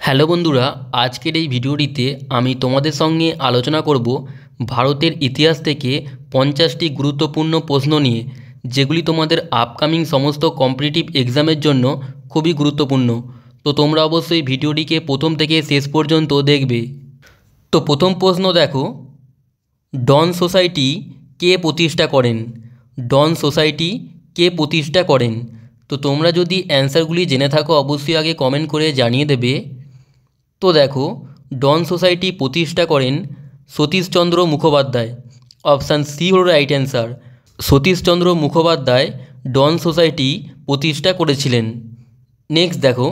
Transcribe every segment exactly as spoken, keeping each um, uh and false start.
Hello বন্ধুরা, আজকের এই ভিডিওটিতে আমি তোমাদের সঙ্গে আলোচনা করব ভারতের ইতিহাস থেকে পঞ্চাশটি গুরুত্বপূর্ণ প্রশ্ন নিয়ে, যেগুলি তোমাদের আপকামিং সমস্ত কম্পিটিটিভ এক্সামের জন্য খুবই গুরুত্বপূর্ণ। তো তোমরা অবশ্যই ভিডিওটিকে প্রথম থেকে শেষ পর্যন্ত দেখবে। তো প্রথম প্রশ্ন দেখো, ডন সোসাইটি কে প্রতিষ্ঠা করেন? ডন সোসাইটি কে প্রতিষ্ঠা করেন? তো তোমরা যদি অ্যান্সারগুলি জেনে থাকো অবশ্যই আগে কমেন্ট করে জানিয়ে দেবে। তো দেখো, ডন সোসাইটি প্রতিষ্ঠা করেন সতীশচন্দ্র মুখোপাধ্যায়। অপশান সি হল রাইট অ্যান্সার। সতীশচন্দ্র মুখোপাধ্যায় ডন সোসাইটি প্রতিষ্ঠা করেছিলেন। নেক্সট দেখো,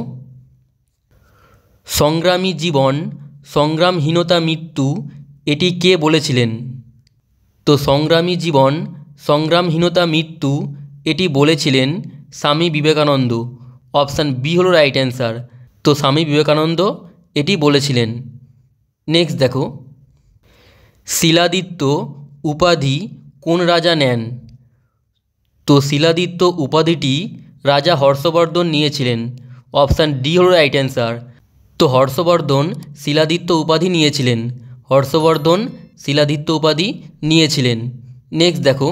সংগ্রামী জীবন সংগ্রামহীনতা মৃত্যু এটি কে বলেছিলেন? তো সংগ্রামী জীবন সংগ্রামহীনতা মৃত্যু এটি বলেছিলেন স্বামী বিবেকানন্দ। অপশান বি হল রাইট অ্যান্সার। তো স্বামী বিবেকানন্দ এটি বলেছিলেন। নেক্সট দেখো, শিলাদিত্য উপাধি কোন রাজা নেন? তো শিলাদিত্য উপাধিটি রাজা হর্ষবর্ধন নিয়েছিলেন। অপশান ডি হল রাইট অ্যান্সার। তো হর্ষবর্ধন শিলাদিত্য উপাধি নিয়েছিলেন। হর্ষবর্ধন শিলাদিত্য উপাধি নিয়েছিলেন। নেক্সট দেখো,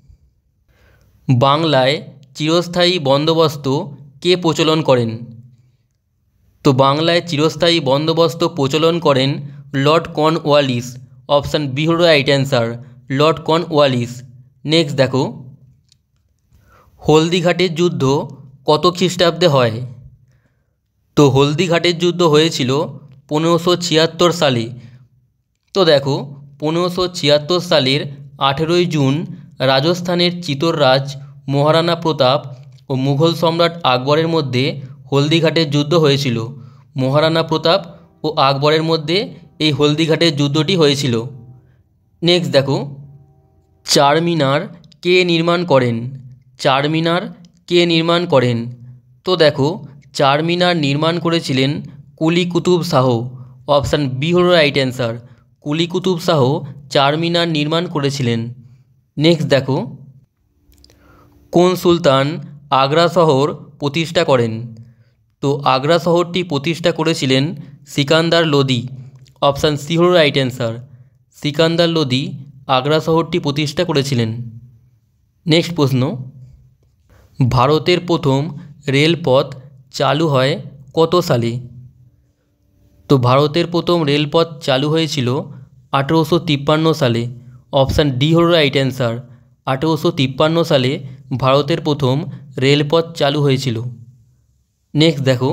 বাংলায় চিরস্থায়ী বন্দোবস্ত কে প্রচলন করেন? তো বাংলায় চিরস্থায়ী বন্দোবস্ত প্রচলন করেন লর্ড কর্নওয়ালিস। অপশান বি হল right answer, Lord Cornwallis. Next দেখো, হলদিঘাটের যুদ্ধ কত খ্রিস্টাব্দে হয়? তো হলদিঘাটের যুদ্ধ হয়েছিল পনেরোশো ছিয়াত্তর সালে। তো দেখো, পনেরোশো ছিয়াত্তর সালের আঠেরোই জুন রাজস্থানের চিতোররাজ মহারানা প্রতাপ ও মুঘল সম্রাট আকবরের মধ্যে হলদিঘাটের যুদ্ধ হয়েছিল। মহারানা প্রতাপ ও আকবরের মধ্যে এই হলদিঘাটের যুদ্ধটি হয়েছিল। নেক্সট দেখো, চারমিনার কে নির্মাণ করেন? চারমিনার কে নির্মাণ করেন? তো দেখো, চারমিনার নির্মাণ করেছিলেন কুলি কুতুব শাহ। অপশান বি হল রাইট অ্যান্সার। কুলি কুতুব শাহ চারমিনার নির্মাণ করেছিলেন। নেক্সট দেখো, কোন সুলতান আগ্রা শহর প্রতিষ্ঠা করেন? তো আগ্রা শহরটি প্রতিষ্ঠা করেছিলেন সিকান্দার লোদি। অপশান সি হল রাইট অ্যান্সার। সিকান্দার লোদি আগ্রা শহরটি প্রতিষ্ঠা করেছিলেন। নেক্সট প্রশ্ন, ভারতের প্রথম রেলপথ চালু হয় কত সালে? তো ভারতের প্রথম রেলপথ চালু হয়েছিল আঠেরোশো তিপ্পান্ন সালে। অপশান ডি হল রাইট অ্যান্সার। আঠেরোশো তিপ্পান্ন সালে ভারতের প্রথম রেলপথ চালু হয়েছিল। নেক্সট দেখো,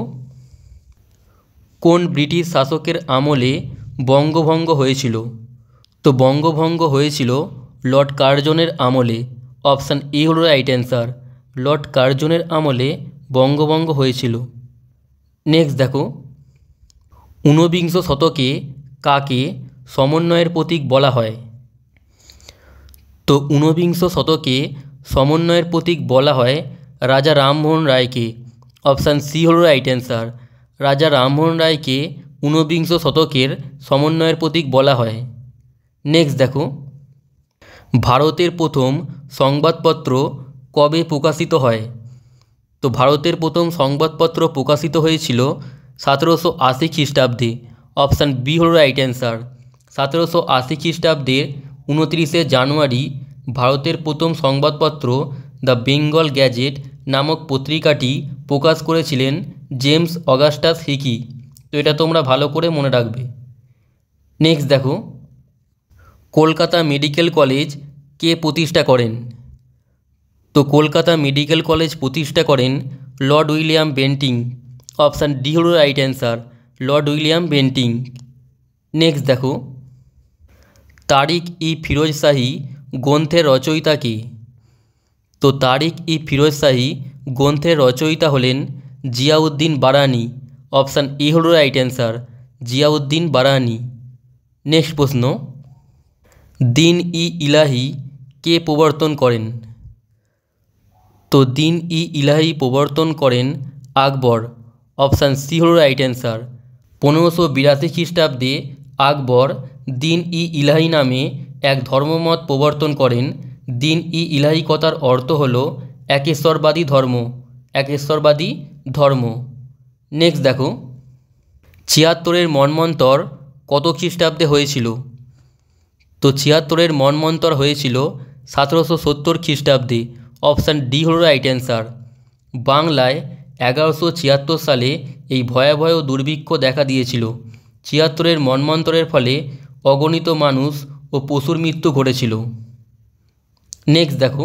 কোন ব্রিটিশ শাসকের আমলে বঙ্গভঙ্গ হয়েছিল? তো বঙ্গভঙ্গ হয়েছিল লর্ড কার্জনের আমলে। অপশান এ হল রাইট অ্যান্সার। লর্ড কার্জনের আমলে বঙ্গভঙ্গ হয়েছিল। নেক্সট দেখো, ঊনবিংশ শতকে কাকে সমন্বয়ের প্রতীক বলা হয়? তো ঊনবিংশ শতকে সমন্বয়ের প্রতীক বলা হয় রাজা রামমোহন রায়কে। অপশান সি হল রাইট অ্যান্সার। রাজা রামমোহন রায়কে ঊনবিংশ শতকের সমন্বয়ের প্রতীক বলা হয়। নেক্সট দেখো, ভারতের প্রথম সংবাদপত্র কবে প্রকাশিত হয়? তো ভারতের প্রথম সংবাদপত্র প্রকাশিত হয়েছিল সতেরোশো আশি খ্রিস্টাব্দে। অপশান বি হল রাইট অ্যান্সার। সতেরোশো আশি খ্রিস্টাব্দের উনত্রিশে জানুয়ারি ভারতের প্রথম সংবাদপত্র দ্য বেঙ্গল গ্যাজেট নামক পত্রিকাটি প্রকাশ করেছিলেন জেমস অগাস্টাস হিকি। তো এটা তোমরা ভালো করে মনে রাখবে। নেক্সট দেখো, কলকাতা মেডিকেল কলেজ কে প্রতিষ্ঠা করেন? তো কলকাতা মেডিকেল কলেজ প্রতিষ্ঠা করেন Lord William Bentinck. Option D হল right answer. Lord William Bentinck. Next দেখো, তারিক ই ফিরোজ শাহী গ্রন্থের রচয়িতা কে? তো তারিক ই ফিরোজ শাহী গ্রন্থের রচয়িতা হলেন জিয়াউদ্দিন বারানি। অপশান এ হল রাইট অ্যান্সার। জিয়াউদ্দিন বারানি। নেক্সট প্রশ্ন, দিন ই ইলাহি কে প্রবর্তন করেন? তো দিন ই ইলাহি প্রবর্তন করেন আকবর। অপশান সি হল রাইট অ্যান্সার। পনেরোশো বিরাশি খ্রিস্টাব্দে আকবর দিন ই ইলাহি নামে এক ধর্মমত প্রবর্তন করেন। দিন ই ইলাহি কথার অর্থ হল একেশ্বরবাদী ধর্ম। একেশ্বরবাদী ধর্ম। নেক্সট দেখো, ছিয়াত্তরের মন্বন্তর কত খ্রিস্টাব্দে হয়েছিল? তো ছিয়াত্তরের মন্বন্তর হয়েছিল সতেরোশো সত্তর খ্রিস্টাব্দে। অপশান ডি হল রাইট অ্যান্সার। বাংলায় এগারোশো ছিয়াত্তর সালে এই ভয়াবহ দুর্ভিক্ষ দেখা দিয়েছিল। ছিয়াত্তরের মন্বন্তরের ফলে অগণিত মানুষ ও পশুর মৃত্যু ঘটেছিল। নেক্সট দেখো,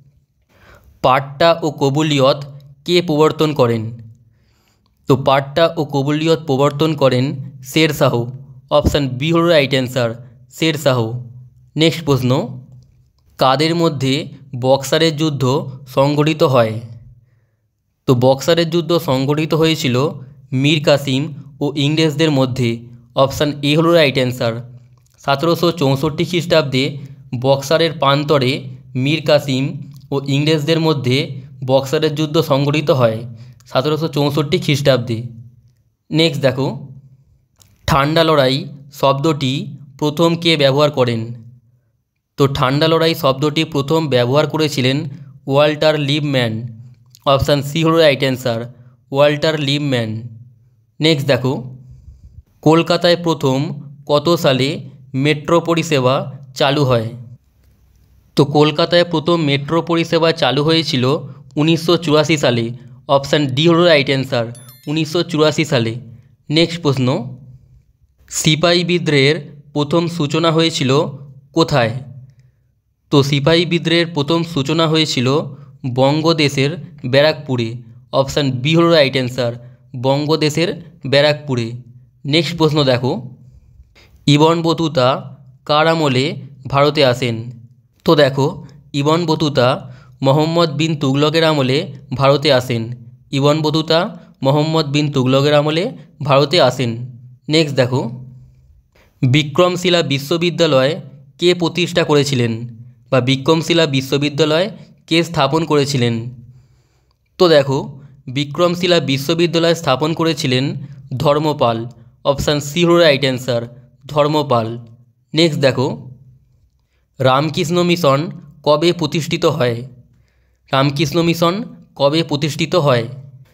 পাট্টা ও কবুলিয়ত কে প্রবর্তন করেন? তো পাট্টা ও কবুলিয়ত প্রবর্তন করেন শের শাহ। অপশান বি হল রাইট অ্যান্সার, শের শাহ। নেক্সট প্রশ্ন, কাদের মধ্যে বক্সারের যুদ্ধ সংঘটিত হয়? তো বক্সারের যুদ্ধ সংঘটিত হয়েছিল মীর কাসিম ও ইংরেজদের মধ্যে। অপশান এ হল রাইট অ্যান্সার। সতেরোশো চৌষট্টি খ্রিস্টাব্দে বক্সারের প্রান্তরে মীর কাসিম ও ইংরেজদের মধ্যে বক্সারের যুদ্ধ সংঘটিত হয় সতেরোশো চৌষট্টি খ্রিস্টাব্দে। নেক্সট দেখো, ঠান্ডা লড়াই শব্দটি প্রথম কে ব্যবহার করেন? তো ঠান্ডা লড়াই শব্দটি প্রথম ব্যবহার করেছিলেন ওয়াল্টার লিপম্যান। অপশান সি হল রাইট অ্যান্সার, ওয়াল্টার লিপম্যান। নেক্সট দেখো, কলকাতায় প্রথম কত সালে মেট্রো পরিষেবা চালু হয়? তো কলকাতায় প্রথম মেট্রো পরিষেবা চালু হয়েছিল উনিশশো চুরাশি সালে। অপশান ডি হল রাইট অ্যান্সার, উনিশশো চুরাশি সালে। নেক্সট প্রশ্ন, সিপাহী বিদ্রোহের প্রথম সূচনা হয়েছিল কোথায়? তো সিপাহী বিদ্রোহের প্রথম সূচনা হয়েছিল বঙ্গদেশের ব্যারাকপুরে। অপশান বি হল রাইট অ্যান্সার, বঙ্গদেশের ব্যারাকপুরে। নেক্সট প্রশ্ন দেখো, ইবন বতুতা কার আমলে ভারতে আসেন? তো দেখো, ইবন বতুতা মোহাম্মদ বিন তুগলকের আমলে ভারতে আসেন। ইবন বতুতা মোহাম্মদ বিন তুগলকের আমলে ভারতে আসেন। নেক্সট দেখো, বিক্রমশিলা বিশ্ববিদ্যালয় কে প্রতিষ্ঠা করেছিলেন? বা বিক্রমশিলা বিশ্ববিদ্যালয় কে স্থাপন করেছিলেন? তো দেখো, বিক্রমশিলা বিশ্ববিদ্যালয় স্থাপন করেছিলেন ধর্মপাল। অপশান সি হল রাইট অ্যান্সার, ধর্মপাল। নেক্সট দেখো, রামকৃষ্ণ মিশন কবে প্রতিষ্ঠিত হয়? রামকৃষ্ণ মিশন কবে প্রতিষ্ঠিত হয়?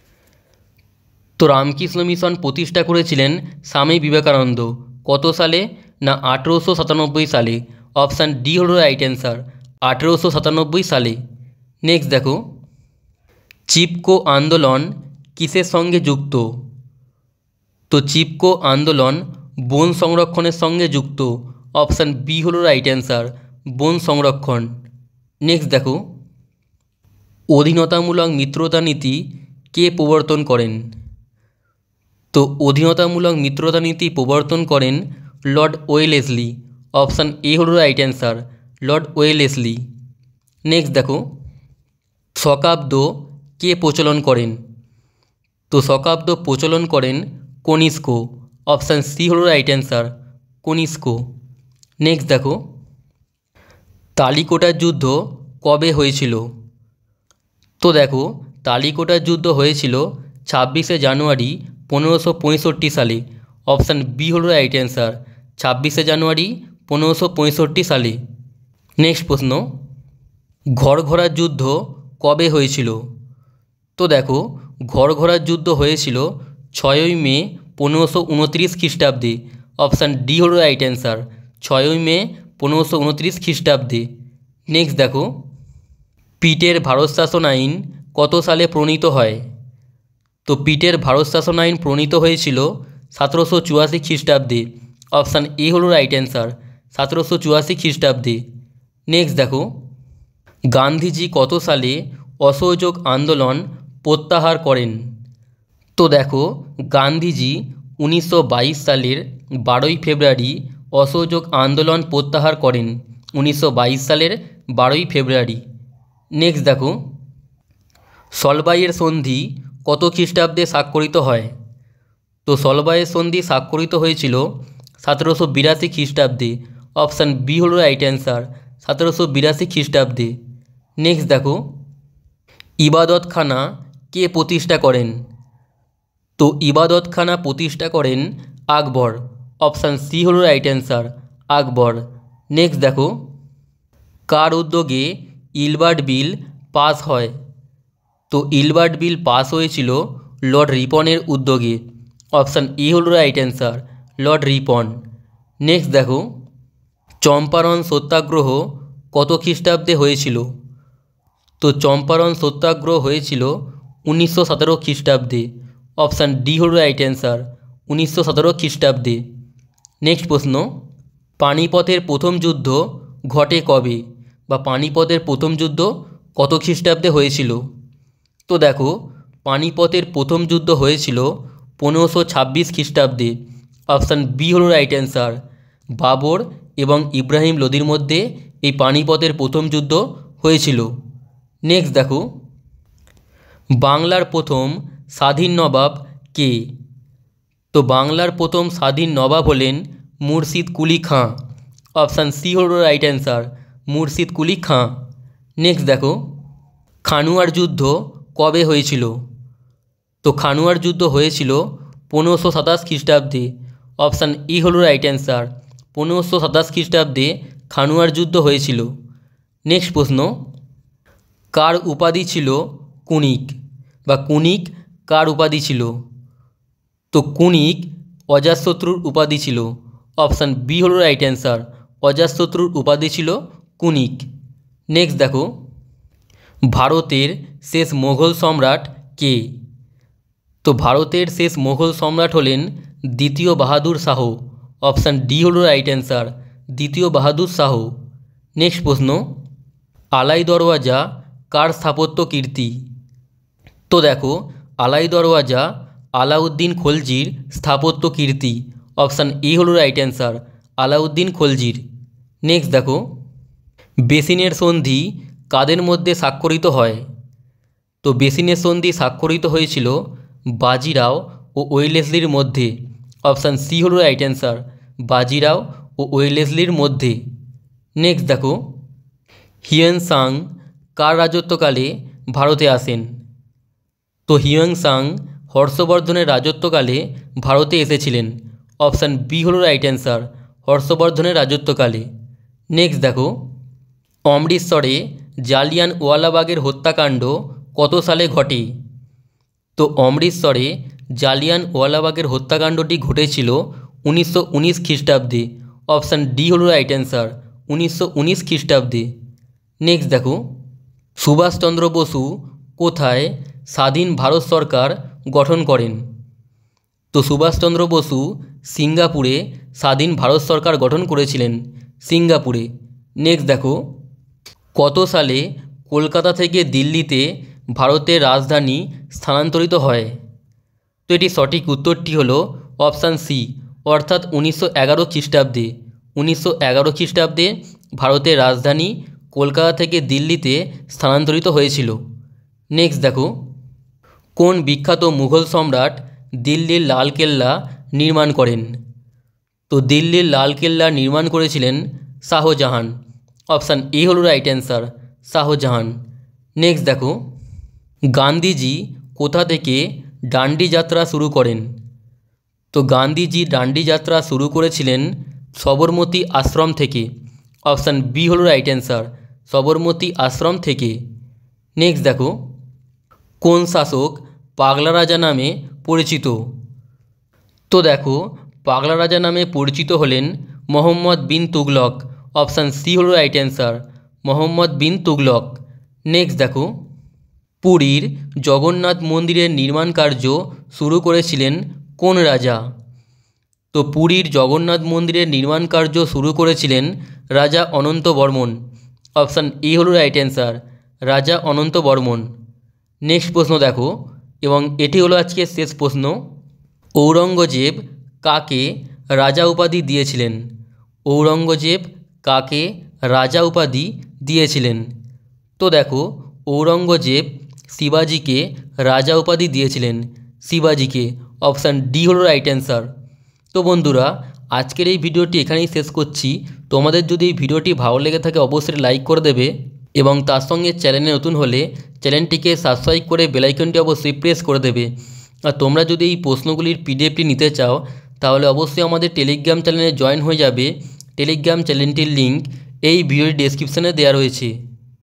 তো রামকৃষ্ণ মিশন প্রতিষ্ঠা করেছিলেন স্বামী বিবেকানন্দ। কত সালে? না আঠেরোশো সাতানব্বই সালে। অপশান ডি হল রাইট অ্যান্সার, আঠেরোশো সাতানব্বই সালে। নেক্সট দেখো, চিপকো আন্দোলন কিসের সঙ্গে যুক্ত? তো চিপকো আন্দোলন বন সংরক্ষণের সঙ্গে যুক্ত। অপশান বি হল রাইট অ্যান্সার, বন সংরক্ষণ। নেক্সট দেখো, অধীনতামূলক মিত্রতা নীতি কে প্রবর্তন করেন? তো অধীনতামূলক মিত্রতা নীতি প্রবর্তন করেন লর্ড ওয়েলেসলি। অপশান এ হল right answer, Lord Wellesley. Next দেখো, শকাব্দ কে প্রচলন করেন? তো শকাব্দ প্রচলন করেন কনিষ্ক। অপশান সি হল রাইট অ্যান্সার, কনিষ্ক। নেক্সট দেখো, তালিকোটার যুদ্ধ কবে হয়েছিল? তো দেখো, তালিকোটার যুদ্ধ হয়েছিল ছাব্বিশে জানুয়ারি পনেরোশো পঁয়ষট্টি সালে। অপশান বি হল রাইট অ্যান্সার, ছাব্বিশে জানুয়ারি পনেরোশো পঁয়ষট্টি সালে। নেক্সট প্রশ্ন, ঘরঘরার যুদ্ধ কবে হয়েছিল? তো দেখো, ঘরঘরার যুদ্ধ হয়েছিল ছয়ই মে পনেরোশো উনত্রিশ খ্রিস্টাব্দে। অপশান ডি হল রাইট অ্যান্সার, ছয়ই মে পনেরোশো উনত্রিশ খ্রিস্টাব্দে। নেক্সট দেখো, পিটের ভারত শাসন আইন কত সালে প্রণীত হয়? তো পিটের ভারত শাসন আইন প্রণীত হয়েছিল সতেরোশো চুরাশি খ্রিস্টাব্দে। অপশান এ হল রাইট অ্যান্সার, সতেরোশো চুরাশি খ্রিস্টাব্দে। নেক্সট দেখো, গান্ধীজি কত সালে অসহযোগ আন্দোলন প্রত্যাহার করেন? তো দেখো, গান্ধীজি উনিশশো বাইশ সালের বারোই ফেব্রুয়ারি অসহযোগ আন্দোলন প্রত্যাহার করেন। উনিশশো বাইশ সালের বারোই ফেব্রুয়ারি। নেক্সট দেখো, সলবাইয়ের সন্ধি কত খ্রিস্টাব্দে স্বাক্ষরিত হয়? তো সলবাইয়ের সন্ধি স্বাক্ষরিত হয়েছিল সতেরোশো বিরাশি খ্রিস্টাব্দে। অপশান বি হল রাইট অ্যান্সার, সতেরোশো বিরাশি খ্রিস্টাব্দে। নেক্সট দেখো, ইবাদতখানা কে প্রতিষ্ঠা করেন? তো ইবাদতখানা প্রতিষ্ঠা করেন আকবর। অপশান সি হল রাইট অ্যান্সার, আকবর। নেক্সট দেখো, কার উদ্যোগে ইলবার্ট বিল পাস হয়? তো ইলবার্ট বিল পাস হয়েছিল লর্ড রিপনের উদ্যোগে। অপশান ই হলো right answer, Lord Ripon. Next দেখো, চম্পারণ সত্যাগ্রহ কত খ্রিস্টাব্দে হয়েছিল? তো চম্পারণ সত্যাগ্রহ হয়েছিল উনিশশো সতেরো খ্রিস্টাব্দে। অপশান ডি হল রাইট অ্যান্সার, উনিশশো সতেরো খ্রিস্টাব্দে। নেক্সট প্রশ্ন, পানিপথের প্রথম যুদ্ধ ঘটে কবে, বা পানিপথের প্রথম যুদ্ধ কত খ্রিস্টাব্দে হয়েছিল? তো দেখো, পানিপথের প্রথম যুদ্ধ হয়েছিল পনেরোশো ছাব্বিশ খ্রিস্টাব্দে। অপশান বি হল রাইট অ্যান্সার, বাবর এবং ইব্রাহিম লোদির মধ্যে এই পানিপথের প্রথম যুদ্ধ হয়েছিল। নেক্সট দেখো, বাংলার প্রথম স্বাধীন নবাব কে? তো বাংলার প্রথম স্বাধীন নবাব হলেন মুর্শিদ কুলি খাঁ। অপশান সি হল right answer, Murshid Quli Khan. Next দেখো, খানুয়ার যুদ্ধ কবে হয়েছিল? তো খানুয়ার যুদ্ধ হয়েছিল পনেরোশো সাতাশ খ্রিস্টাব্দে। অপশান ই হল রাইট অ্যান্সার, পনেরোশো সাতাশ খ্রিস্টাব্দে খানুয়ার যুদ্ধ হয়েছিল। নেক্সট প্রশ্ন, কার উপাধি ছিল কুনিক, বা কুনিক কার উপাধি ছিল? তো কুনিক অজাতশত্রুর উপাধি ছিল। অপশান বি হল রাইট অ্যান্সার, অজাতশত্রুর উপাধি ছিল কুনিক। নেক্সট দেখো, ভারতের শেষ মোগল সম্রাট কে? তো ভারতের শেষ মোগল সম্রাট হলেন দ্বিতীয় বাহাদুর শাহ। অপশান ডি হল রাইট অ্যান্সার, দ্বিতীয় বাহাদুর শাহ। নেক্সট প্রশ্ন, আলাই দরওয়াজা কার স্থাপত্য কীর্তি? তো দেখো, আলাই দরওয়াজা আলাউদ্দিন খলজির স্থাপত্য কীর্তি। অপশান এ হল রাইট অ্যান্সার, আলাউদ্দিন খলজির। নেক্সট দেখো, বেসিনের সন্ধি কাদের মধ্যে স্বাক্ষরিত হয়? তো বেসিনের সন্ধি স্বাক্ষরিত হয়েছিল বাজিরাও ও ওয়েলেসলির মধ্যে। অপশান সি হল রাইট অ্যান্সার, বাজিরাও ও ওয়েলেসলির মধ্যে। নেক্সট দেখো, হিউয়েন সাং কার রাজত্বকালে ভারতে আসেন? তো হিউয়েন সাং হর্ষবর্ধনের রাজত্বকালে ভারতে এসেছিলেন। অপশান বি হল রাইট অ্যান্সার, হর্ষবর্ধনের রাজত্বকালে। নেক্সট দেখো, অমৃতসরে জালিয়ানওয়ালাবাগের হত্যাকাণ্ড কত সালে ঘটে? তো অমৃতসরে জালিয়ানওয়ালাবাগের হত্যাকাণ্ডটি ঘটেছিল উনিশশো উনিশ খ্রিস্টাব্দে। অপশান ডি হল রাইট অ্যান্সার, উনিশশো উনিশ খ্রিস্টাব্দে। নেক্সট দেখো, সুভাষচন্দ্র বসু কোথায় স্বাধীন ভারত সরকার গঠন করেন? তো সুভাষচন্দ্র বসু সিঙ্গাপুরে স্বাধীন ভারত সরকার গঠন করেছিলেন, সিঙ্গাপুরে। নেক্সট দেখো, কত সালে কলকাতা থেকে দিল্লিতে ভারতের রাজধানী স্থানান্তরিত হয়? তো এটি সঠিক উত্তরটি হলো অপশান সি, অর্থাৎ উনিশশো এগারো খ্রিস্টাব্দে। উনিশশো এগারো খ্রিস্টাব্দে ভারতের রাজধানী কলকাতা থেকে দিল্লিতে স্থানান্তরিত হয়েছিল। নেক্সট দেখো, কোন বিখ্যাত মুঘল সম্রাট দিল্লির লালকেল্লা নির্মাণ করেন? তো দিল্লির লালকেল্লা নির্মাণ করেছিলেন শাহজাহান। অপশান এ হল রাইট অ্যান্সার, শাহজাহান। নেক্সট দেখো, গান্ধীজি কোথা থেকে ডান্ডি যাত্রা শুরু করেন? তো গান্ধীজি ডান্ডি যাত্রা শুরু করেছিলেন সবরমতী আশ্রম থেকে। অপশান বি হল রাইট অ্যান্সার, সবরমতী আশ্রম থেকে। নেক্সট দেখো, কোন শাসক পাগলা রাজা নামে পরিচিত? তো দেখো, পাগলা রাজা নামে পরিচিত হলেন মোহাম্মদ বিন তুগলক। অপশান সি হল right answer, Mohammad bin Tughlaq. Next দেখো, পুরীর জগন্নাথ মন্দিরের নির্মাণ কার্য শুরু করেছিলেন কোন রাজা? তো পুরীর জগন্নাথ মন্দিরের নির্মাণ কার্য শুরু করেছিলেন রাজা অনন্ত বর্মন। অপশান এ হল রাইট অ্যান্সার, রাজা অনন্ত বর্মন। নেক্সট প্রশ্ন দেখো, এবং এটি হলো আজকের শেষ প্রশ্ন, ঔরঙ্গজেব কাকে রাজা উপাধি দিয়েছিলেন? ঔরঙ্গজেব কাকে রাজা উপাধি দিয়েছিলেন? তো দেখো, ঔরঙ্গজেব শিবাজিকে রাজা উপাধি দিয়েছিলেন, শিবাজিকে। অপশান ডি হলো রাইট অ্যান্সার। তো বন্ধুরা, আজকের এই ভিডিওটি এখানেই শেষ করছি। তোমাদের যদি এই ভিডিওটি ভালো লেগে থাকে অবশ্যই লাইক করে দেবে, এবং তার সঙ্গে চ্যানেলে নতুন হলে চ্যানেলটিকে সাবস্ক্রাইব করে বেল আইকনটি অবশ্যই প্রেস করে দেবে। আর তোমরা যদি এই প্রশ্নগুলির পিডিএফটি নিতে চাও তাহলে অবশ্যই আমাদের টেলিগ্রাম চ্যানেলে জয়েন হয়ে যাবে। টেলিগ্রাম চ্যানেলটির লিঙ্ক এই ভিডিওর ডেসক্রিপশানে দেওয়া রয়েছে।